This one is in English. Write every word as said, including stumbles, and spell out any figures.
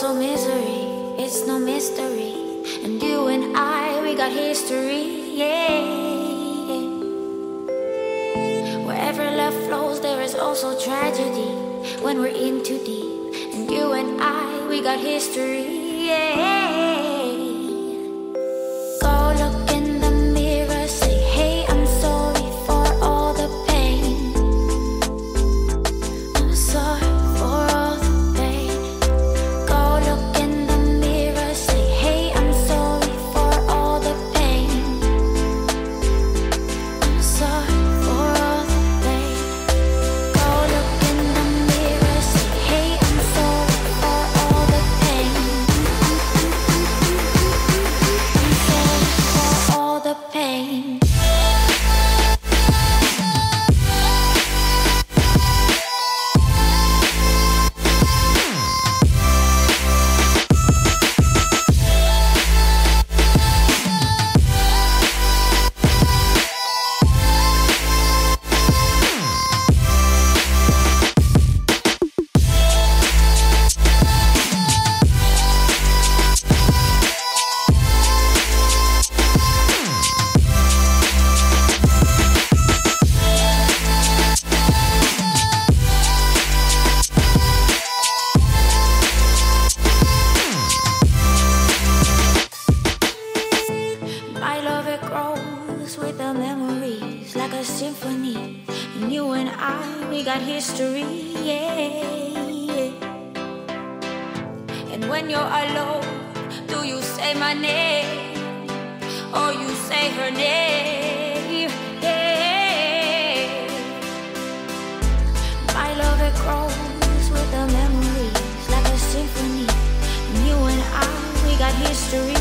also misery, it's no mystery. And you and I, we got history, yeah. Wherever love flows, there is also tragedy when we're in too deep. And you and I, we got history, yeah. Go look in the mirror, say, hey, I'm sorry for all the pain. I'm sorry for all the pain. Go look in the mirror, say, hey, I'm sorry for all the pain. I'm sorry for all the pain. Go look in the mirror, say, hey, I'm sorry for all the pain. I'm sorry for all the pain. My love, it grows with the memories like a symphony. And you and I, we got history, yeah. And when you're alone, do you say my name or you say her name? Yeah. My love, it grows with the memories like a symphony. And you and I, we got history.